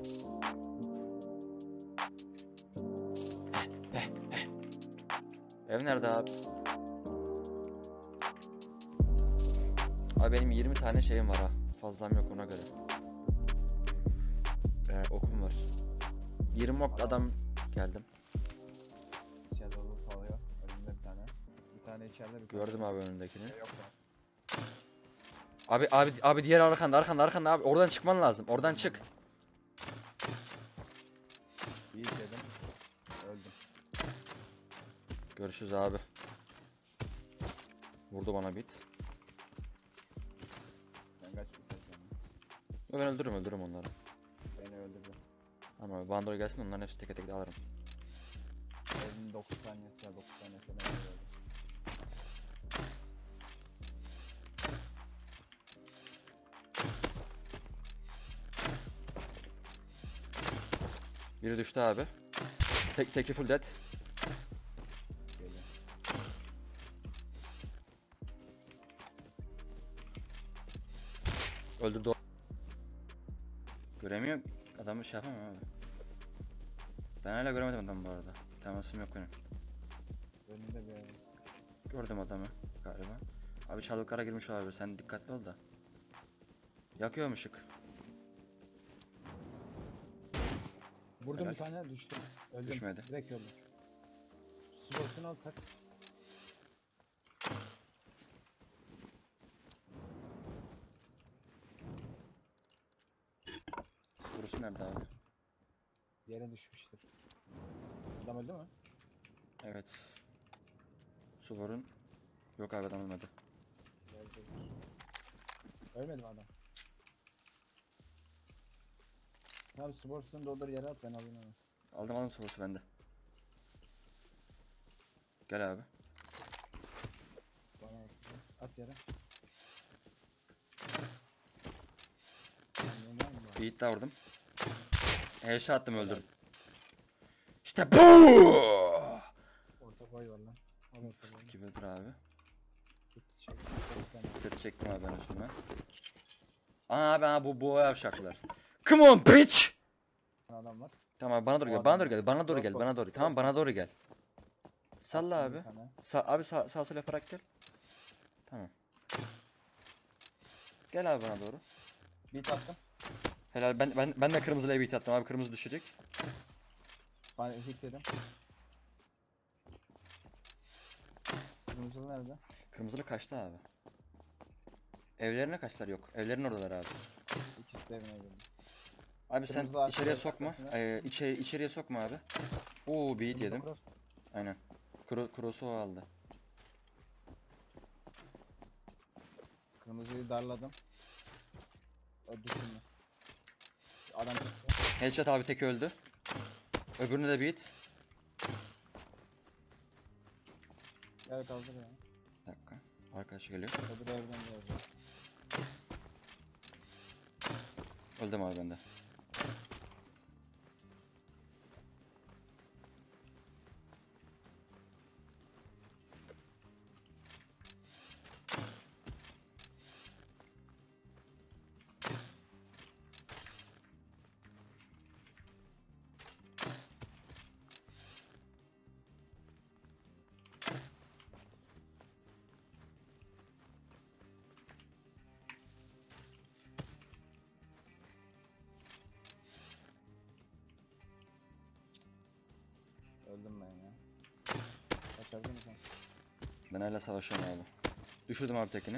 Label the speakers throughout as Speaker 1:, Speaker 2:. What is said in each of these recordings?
Speaker 1: Ev nerede abi? Abi benim 20 tane şeyim var ha. Fazlam yok ona göre. Okum var. 20 ok adam geldim.
Speaker 2: İçeride loot alıyor. Önünde bir tane. Bir tane içeride bir tane.
Speaker 1: Gördüm abi önündekini.
Speaker 2: Yok lan.
Speaker 1: Abi diğer arkanda abi. Oradan çıkman lazım. Oradan çık.
Speaker 2: İyi dedim. Öldüm.
Speaker 1: Görüşürüz abi. Vurdu bana bit.
Speaker 2: Ben kaç biteceğim.
Speaker 1: Ben öldürürüm onları.
Speaker 2: Beni öldürdü.
Speaker 1: Ama bandol gelsin onların hepsi teke tek alırım.
Speaker 2: Evin 9 saniyesi var. 9 saniye sonra öldürdü.
Speaker 1: Biri düştü abi. Teki full dead.
Speaker 2: Geliyor.
Speaker 1: Öldürdü o. Göremiyorum. Adamı şey yapamam abi. Ben hala göremedim adamı bu arada. Temasım yok benim.
Speaker 2: Önünde bir ev.
Speaker 1: Gördüm adamı galiba. Abi çalıklara girmiş olabilir. Sen dikkatli ol da. Yakıyor mu ışık?
Speaker 3: Vurdum
Speaker 1: Helal.
Speaker 3: bir tane düştüm. Öldüm.
Speaker 1: Düşmedi.
Speaker 3: Direkt öldüm. Sportunu al tak.
Speaker 1: Burası nerede abi?
Speaker 3: Yere düşmüştür. Adam öldü mü?
Speaker 1: Evet. Suvor'un. Yok abi adam olmadı.
Speaker 3: Ölmedi mi adam? Abi sportunu doldur yere at ben alayım onu.
Speaker 1: Aldım Suvor'su bende. Gel abi.
Speaker 3: Bana at yere.
Speaker 1: Beat daha vurdum. Headshot attım öldürdüm. İşte bu.
Speaker 3: Orta boy var lan. Al orta boy.
Speaker 1: Gibi dur abi.
Speaker 3: Sıt çek.
Speaker 1: Seti çektim abi ben üstüme. Aa ben bu yavşaklar. Come on bitch.
Speaker 3: Adam var.
Speaker 1: Tamam bana doğru gel. Bana doğru gel. Tamam bana doğru gel. Salla abi.
Speaker 3: Bir tane.
Speaker 1: Abi sağ sol yaparak gel. Tamam. Gel abi bana doğru.
Speaker 3: Beat attım.
Speaker 1: Helal ben de kırmızıya beat attım abi kırmızı düşecek.
Speaker 3: Ben hit yedim. Kırmızılı nerede?
Speaker 1: Kırmızılı kaçtı abi. Evlerine kaçlar yok. Evlerin oradalar abi.
Speaker 3: İkisi de evine girdi.
Speaker 1: Abi sen
Speaker 3: Kırmızılı
Speaker 1: içeriye
Speaker 3: arkadaşlar
Speaker 1: sokma.
Speaker 3: arkasına.
Speaker 1: İçeriye sokma abi. Oo beat yedim.
Speaker 3: Cross.
Speaker 1: Aynen. Cross'u o aldı.
Speaker 3: Kırmızıyı darladım. Düştüm mü? Adam çıktı.
Speaker 1: Headshot abi tek öldü. Öbürünü de beat.
Speaker 3: Gel kaldır ya.
Speaker 1: Bir dakika. Arkadaşı geliyor.
Speaker 3: Öbür evden geldi.
Speaker 1: Öldüm abi ben de.
Speaker 3: Öldüm ben ya. Kaçardın mı sen?
Speaker 1: Ben hala savaşıyorum abi. Düşürdüm abi tekini.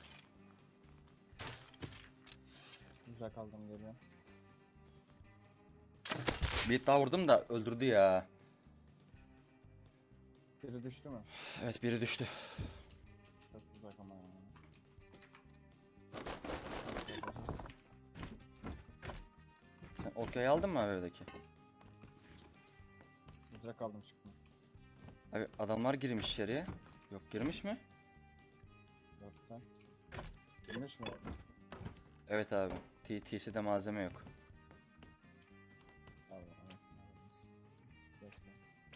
Speaker 3: Güzel kaldım geliyor.
Speaker 1: Beat daha vurdum da öldürdü ya.
Speaker 3: Biri düştü mü?
Speaker 1: Evet biri düştü.
Speaker 3: Çok uzak ama ya.
Speaker 1: Sen okey aldın mı abi evdeki?
Speaker 3: Uzak kaldım çıktım.
Speaker 1: Abi adamlar girmiş içeriye. Yok girmiş mi?
Speaker 3: Yok lan. Girmiş mi?
Speaker 1: Evet abi. TC'de malzeme yok.
Speaker 3: Abi anasını avradını. Sıkıntı.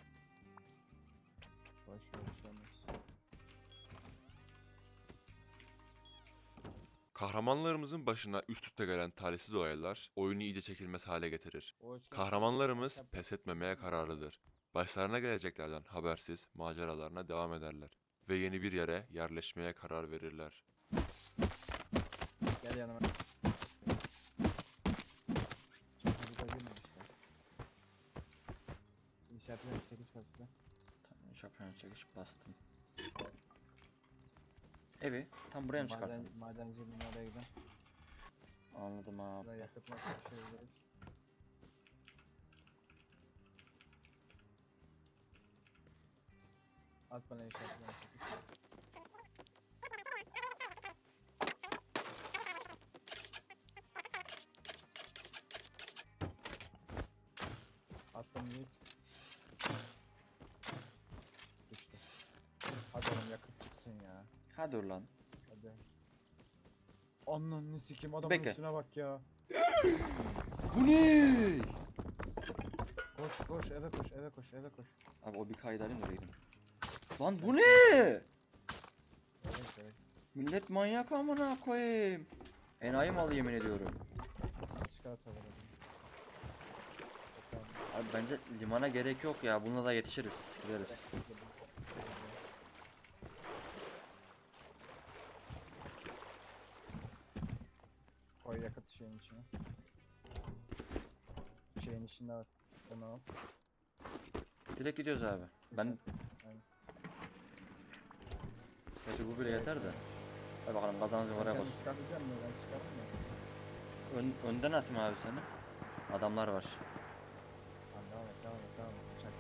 Speaker 3: Boş ver bir şey olmaz.
Speaker 4: Kahramanlarımızın başına üst üste gelen talihsiz olaylar oyunu iyice çekilmez hale getirir.
Speaker 2: Oğuz,
Speaker 4: Kahramanlarımız pes etmemeye kararlıdır. Başlarına geleceklerden habersiz maceralarına devam ederler ve yeni bir yere yerleşmeye karar verirler.
Speaker 2: Gel yanıma. Çok hızlı da girmemişler. İnşaatına bir çekiş bastı.
Speaker 1: Tamam, Japon çekiş bastım. Evi tam buraya mı çıkartalım?
Speaker 2: Madencinin oraya gidelim.
Speaker 1: Anladım abi.
Speaker 2: Buraya yakıtmak çalışıyoruz. At bana inşaatına çekiş. Attım git. Düştü. Hadi oğlum yakıt çıksın ya.
Speaker 1: Hadi ulan.
Speaker 2: Hadi. Ananı sikim adamın
Speaker 1: Bekle.
Speaker 2: üstüne bak ya.
Speaker 1: Bu ne?
Speaker 2: Koş koş eve koş eve koş eve koş.
Speaker 1: Abi o bir kaydı alayım da oraya gideyim. Lan bu ne?
Speaker 2: Evet evet.
Speaker 1: Millet manyak amına koyayım. Enayi malı yemin ediyorum.
Speaker 2: Çıkar sabır hadi.
Speaker 1: Abi bence limana gerek yok ya. Bununla da yetişiriz. Gideriz.
Speaker 2: Koy yakıt şeyin içine. Şeyin içinde var. Onu al.
Speaker 1: Direkt gidiyoruz abi. Ben
Speaker 2: Aynen.
Speaker 1: gerçi bu bile yeter de. Hadi bakalım kazanınca oraya bas.
Speaker 2: Çıkartacağım mı? Ben çıkarım mı?
Speaker 1: Önden atayım abi seni. Adamlar var.
Speaker 2: Tamam devam et devam et devam et. Bıçak.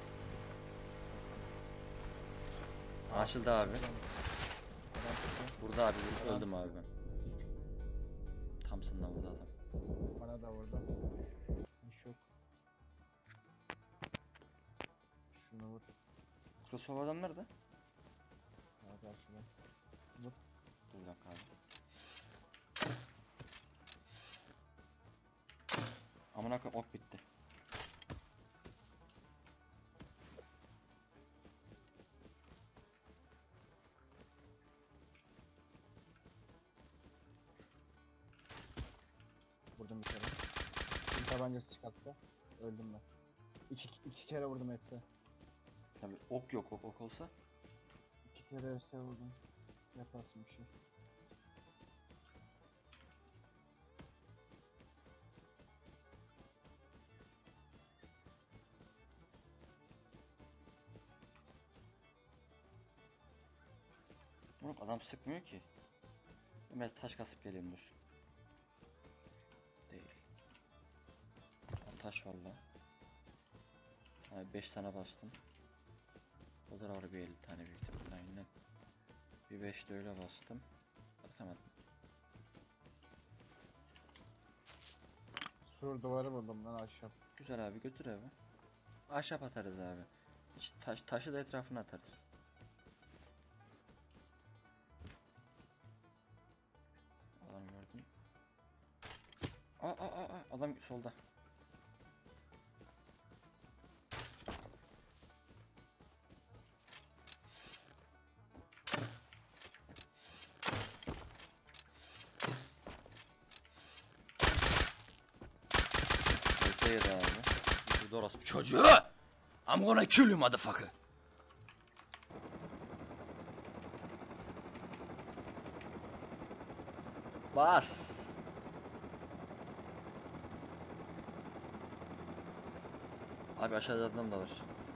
Speaker 1: Açıldı abi.
Speaker 2: Adam çıktı.
Speaker 1: Burada abi öldüm abi ben. Thompson'la burada adam.
Speaker 2: Bana da vurdu. İş yok. Şunu vur.
Speaker 1: Crossover adam nerede?
Speaker 2: Daha karşıda. Vur.
Speaker 1: Dur bir dakika abi. Amına koyayım ok bitti.
Speaker 2: Vurdum bir kere. Bir tabancası çıkarttı. Öldüm ben. İki kere vurdum etse.
Speaker 1: Tabii ok yok, ok olsa.
Speaker 2: 2 kere etse vurdum. Yaparsın bir şey.
Speaker 1: Oğlum adam sıkmıyor ki. Biraz taş kasıp geleyim dur. Değil. Taş valla. Abi 5 tane bastım. O da var bir 50 tane büyük ihtimalle aynen. Bir 5 de öyle bastım. Atamadım.
Speaker 2: Sur duvarı buldum lan aşağı.
Speaker 1: Güzel abi götür eve. Ahşap atarız abi. Hiç taşı da etrafına atarız. Adam gördüm. Adam solda. Yedi abi. Burada orospu çocuğu. I'm gonna kill you motherfucker. Bas. Abi aşağıda adam da var.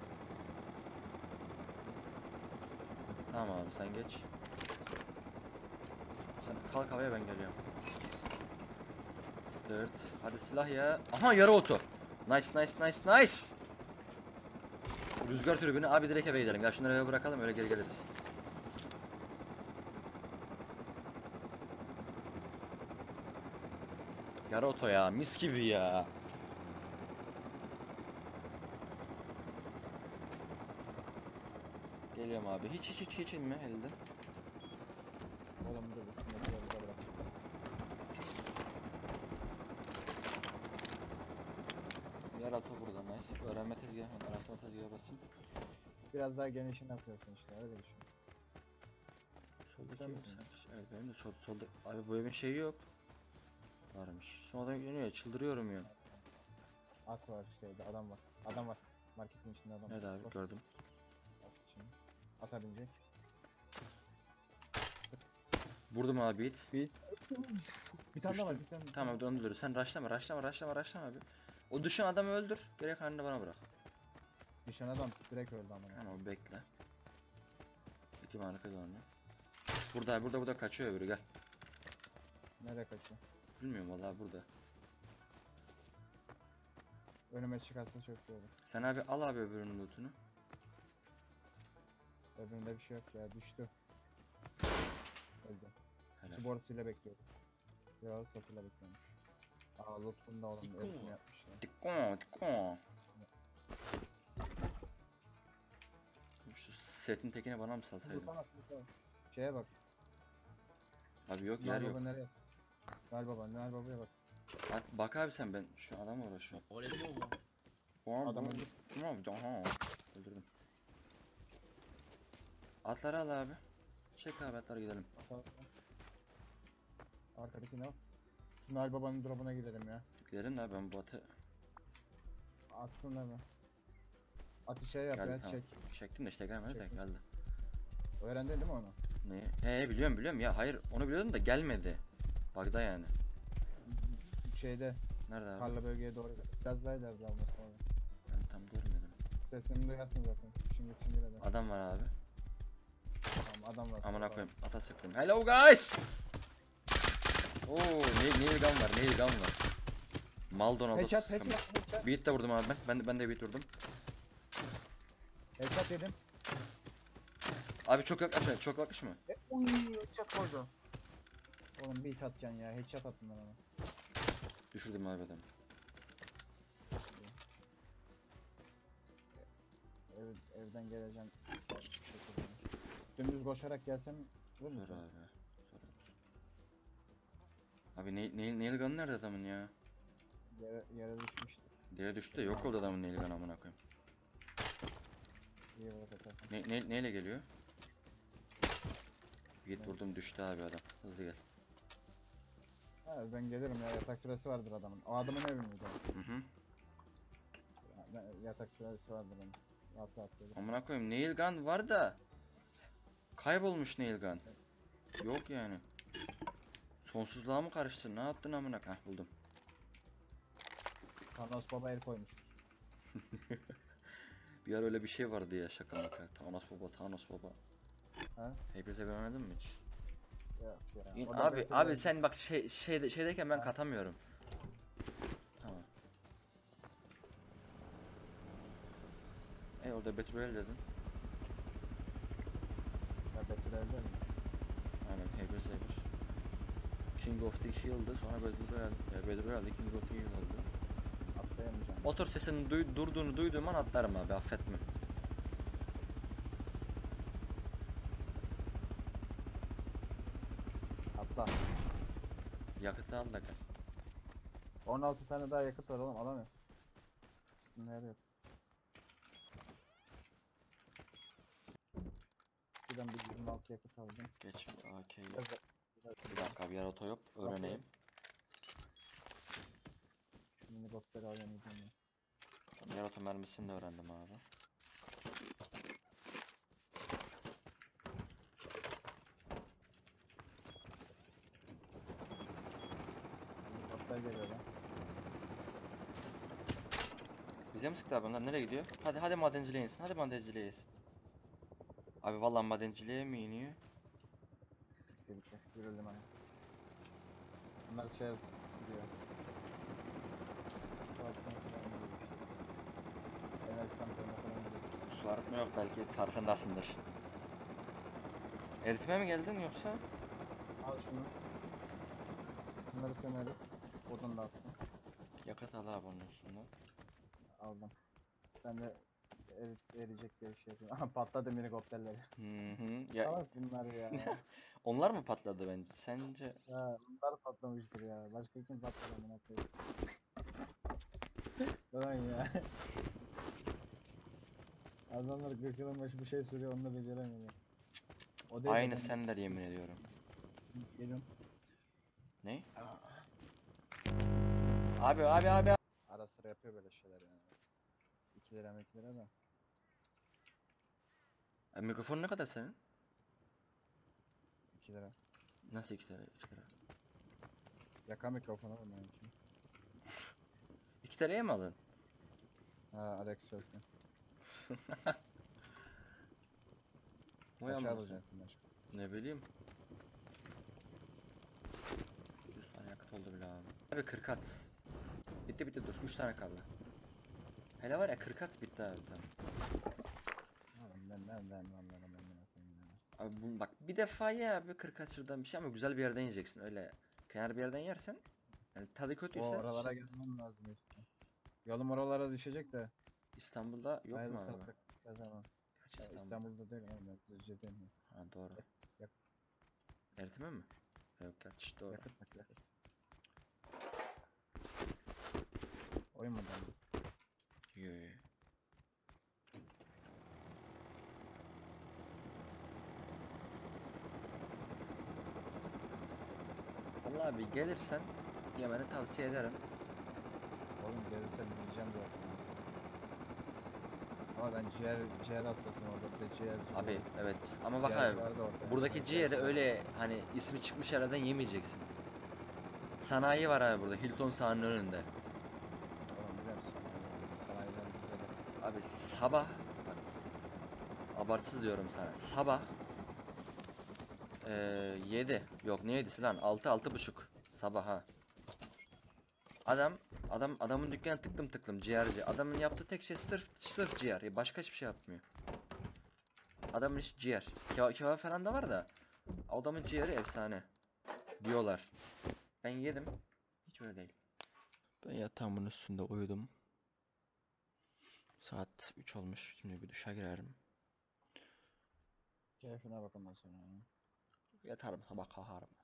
Speaker 1: Tamam abi sen geç. Sen kalk havaya ben geliyorum. Dırt. Hadi silah ya. Aha yarı otu. Nice nice nice nice. Rüzgar türbünü abi direkt eve gidelim. Ya şunları eve bırakalım öyle geri geliriz. Yarı oto ya mis gibi ya. Geliyorum abi. Hiç inme elde.
Speaker 2: Oğlum dur üstündekileri de bırak.
Speaker 1: Yarı oto burada nice. Öğrenme tezgahı. Araştırma tezgahı basayım.
Speaker 2: Biraz daha genişini yapıyorsun işte öyle düşün.
Speaker 1: Soldaki
Speaker 2: Sen
Speaker 1: ev
Speaker 2: misin?
Speaker 1: sen. Evet benim de solda. Abi bu evin şeyi yok. Varmış. Sonradan yükleniyor ya, çıldırıyorum ya.
Speaker 2: At var şeyde, adam var. Adam var. Marketin içinde adam
Speaker 1: Nerede
Speaker 2: var.
Speaker 1: abi
Speaker 2: Koş,
Speaker 1: gördüm.
Speaker 2: at içine. Ata binecek.
Speaker 1: Vurdum abi it.
Speaker 2: Bir tane daha var,
Speaker 1: Düştü.
Speaker 2: bir tane.
Speaker 1: Tamam döndür. Sen raşlama abi. O düşen adamı öldür. Gerek halini bana bırak.
Speaker 2: Düşen adam direkt öldü ama.
Speaker 1: Tamam bekle. İki marka da onu. Burada kaçıyor öbürü gel.
Speaker 2: Nereye kaçıyor?
Speaker 1: Bilmiyorum vallahi burada.
Speaker 2: Önüme çıkarsa çok iyi olur.
Speaker 1: Sen abi al abi öbürünün lootunu.
Speaker 2: Öbüründe bir şey yok ya, düştü. Öldü.
Speaker 1: Helal.
Speaker 2: Su borusuyla bekliyorum. Ya satıyla bekliyorum. Aa loot'un da olan öldüm yapmışlar.
Speaker 1: Dikko. Şu setin tekini bana mı salsaydın?
Speaker 2: Lütfen. Şeye bak.
Speaker 1: Abi yok yer
Speaker 2: Noel
Speaker 1: yok.
Speaker 2: Baba nereye? Noel Baba'ya bak.
Speaker 1: Bak abi sen ben şu adamla uğraşıyorum.
Speaker 2: Adam öldü.
Speaker 1: Tamam. Öldürdüm. Atları al abi. Çek abi atları gidelim.
Speaker 2: Arkadaki ne o? Şu Noel Baba'nın drop'una gidelim ya.
Speaker 1: Gidelim de ben bu atı
Speaker 2: Atsın da mı? Atı şey yap
Speaker 1: geldi
Speaker 2: ya,
Speaker 1: tamam.
Speaker 2: çek.
Speaker 1: Çektim de işte gelmedi de
Speaker 2: Çektim.
Speaker 1: geldi.
Speaker 2: Öğrendin değil mi onu?
Speaker 1: Ne? Biliyorum ya hayır onu biliyordum da gelmedi. Bug'da yani.
Speaker 2: Şeyde,
Speaker 1: Nerede abi?
Speaker 2: karla bölgeye doğru. Biraz daha ileride alması lazım.
Speaker 1: Ben tam görmedim.
Speaker 2: Sesini duyarsın zaten. Şimdi de.
Speaker 1: Adam var abi.
Speaker 2: Tamam, adam var.
Speaker 1: Amına koyayım. Ata sıktım. Hello guys. Oo, nail gun var. Maldonado.
Speaker 2: Headshot.
Speaker 1: Beat de vurdum abi ben. Ben de beat vurdum.
Speaker 2: Headshot yedim.
Speaker 1: Abi çok yaklaşma.
Speaker 2: Uy, headshot koydu. Oğlum beat atacaksın ya. Headshot attım ben ona.
Speaker 1: Düşürdüm abi adamı.
Speaker 2: Evden geleceğim. Dümdüz koşarak gelsem
Speaker 1: Zor
Speaker 2: vurur
Speaker 1: abi.
Speaker 2: musun?
Speaker 1: Zor. Abi nail gun nerede adamın ya?
Speaker 2: Yere düşmüştür.
Speaker 1: Diğeri düştü de yok oldu adamın nail gun amına koyayım.
Speaker 2: İyi olarak atarsın.
Speaker 1: Neyle geliyor? Git vurdum düştü abi adam. Hızlı gel.
Speaker 2: Ha, ben gelirim ya, yatak süresi vardır adamın. O adamın evi miydi?
Speaker 1: Hı.
Speaker 2: Yatak süresi vardır onun. Rahat gelir.
Speaker 1: Amına koyayım nail gun var da kaybolmuş nail gun. Yok yani. Sonsuzluğa mı karıştın? Ne yaptın amına? Heh buldum.
Speaker 2: Thanos Baba el koymuş.
Speaker 1: Bir ara öyle bir şey vardı ya şaka maka. Thanos baba.
Speaker 2: Ha?
Speaker 1: Hepinize görmedin mi hiç?
Speaker 2: Yok ya.
Speaker 1: İn,
Speaker 2: O da
Speaker 1: abi
Speaker 2: Battle
Speaker 1: sen bak şeydeyken ben katamıyorum. Tamam. Orada Battle Royale dedin.
Speaker 2: Royale mi?
Speaker 1: Aynen Hyper Saber. King of the Hill'dı sonra Battle Royale. Battle Royale'de King of the Hill oldu.
Speaker 2: Atlayamayacağım.
Speaker 1: Motor sesinin durduğunu duyduğum an atlarım abi affetme.
Speaker 2: Atla.
Speaker 1: Yakıtı al da gel.
Speaker 2: 16 tane daha yakıt var oğlum, alamıyorum. Nerede yok? Şuradan bir 26 yakıt aldım.
Speaker 1: Geç AK'yi.
Speaker 2: Biraz-
Speaker 1: Bir dakika bir yer oto yap öğreneyim.
Speaker 2: Şu mini botları alayım ya.
Speaker 1: Yer oto mermisini de öğrendim abi.
Speaker 2: Mini botlar geliyor lan.
Speaker 1: Bize mi sıktı abi onlar nereye gidiyor? Hadi madenciliğe insin. Hadi madenciliğe insin. Abi vallahi madenciliğe mi iniyor?
Speaker 2: Bitti. Yürüldüm hani. Bunlar şey gidiyor. Saatten sonra gidiyor işte. Enerji santralına falan gidiyor.
Speaker 1: Su arıtma yok belki farkındasındır. Eritime mi geldin yoksa?
Speaker 2: Al şunu. Bunları sen erit. Buradan da attım.
Speaker 1: Yakıt al abi onun üstünden.
Speaker 2: Aldım. Ben de eriyecek diye bir şey yapıyorum. Aha patladı minikopterleri.
Speaker 1: Ya
Speaker 2: Salak bunlar ya.
Speaker 1: onlar mı patladı bence? Sence?
Speaker 2: Ya bunlar patlamıştır ya. Başka kim patladı amına koyayım. Ulan ya. Adamlar gıkılın başı bir şey sürüyor, onu da beceremiyor. O değil de
Speaker 1: Aynı
Speaker 2: ben-
Speaker 1: senler yemin ediyorum.
Speaker 2: Geliyorum.
Speaker 1: Ne? Abi.
Speaker 2: Ara sıra yapıyor böyle şeyler yani. 2 lira 2 lira da.
Speaker 1: Mikrofon ne kadar senin?
Speaker 2: 2 lira.
Speaker 1: Nasıl 2 lira? 2 lira.
Speaker 2: Yaka mikrofonu var benim için.
Speaker 1: 2 liraya mı aldın?
Speaker 2: Ha AliExpress'ten.
Speaker 1: Vay
Speaker 2: Kaça
Speaker 1: amına.
Speaker 2: alacaksın başka?
Speaker 1: Ne bileyim. 100 tane yakıt oldu bile abi. Abi 40 at. Bitti dur 3 tane kaldı. Hele var ya 40 at bitti abi tamam.
Speaker 2: Oğlum ben nereden anlarım ben koyayım ya.
Speaker 1: Abi bunu bak bir defa ye abi 40 at şuradan bir şey ama güzel bir yerden yiyeceksin öyle. Kenar bir yerden yersen yani tadı kötüyse
Speaker 2: O oralara
Speaker 1: şey-
Speaker 2: gelmem lazım işte. Yolum oralara düşecek de.
Speaker 1: İstanbul'da yok mu
Speaker 2: Hayırlısı
Speaker 1: abi?
Speaker 2: artık. Ne zaman?
Speaker 1: Gerçi
Speaker 2: Ya
Speaker 1: İstanbul'da.
Speaker 2: İstanbul'da değil ama Düzce'deyim ya.
Speaker 1: Ha doğru.
Speaker 2: Yak-
Speaker 1: Eritme mi? Yok gerçi doğru.
Speaker 2: Yakıt bak yakıt. Oymadan.
Speaker 1: Yo, yo. Vallahi abi gelirsen yemeni tavsiye ederim.
Speaker 2: Oğlum gelirse yiyeceğim zaten. Ama ben ciğer hastasıyım orada bir de ciğerci.
Speaker 1: Abi
Speaker 2: var.
Speaker 1: evet ama bak
Speaker 2: Ciğerci
Speaker 1: abi
Speaker 2: vardı orada.
Speaker 1: buradaki
Speaker 2: Yani
Speaker 1: ciğeri
Speaker 2: ciğerci var.
Speaker 1: öyle hani ismi çıkmış yerlerden yemeyeceksin. Sanayi var abi burada Hilton sahanın önünde.
Speaker 2: Oğlum biliyor musun? Sanayiler güzel.
Speaker 1: Abi sabah bak, abartsız diyorum sana sabah 7 yok ne 7'si lan 6-6:30 sabah ha. Adamın dükkanı tıklım ciğerci. Adamın yaptığı tek şey sırf ciğer. Başka hiçbir şey yapmıyor. Adamın işi ciğer. Kebap falan da var da adamın ciğeri efsane diyorlar. Ben yedim. Hiç öyle değil. Ben yatağımın üstünde uyudum. Saat 3 olmuş. Şimdi bir duşa girerim.
Speaker 2: Keyfine bak ondan sonra. Ya.
Speaker 1: Yatarım sabah kalkarım.